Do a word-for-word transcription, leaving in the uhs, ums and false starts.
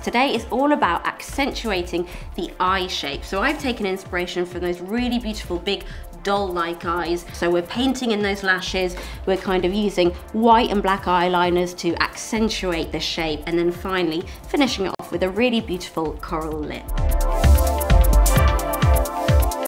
Today is all about accentuating the eye shape. So I've taken inspiration from those really beautiful big doll-like eyes. So we're painting in those lashes, we're kind of using white and black eyeliners to accentuate the shape, and then finally finishing it off with a really beautiful coral lip.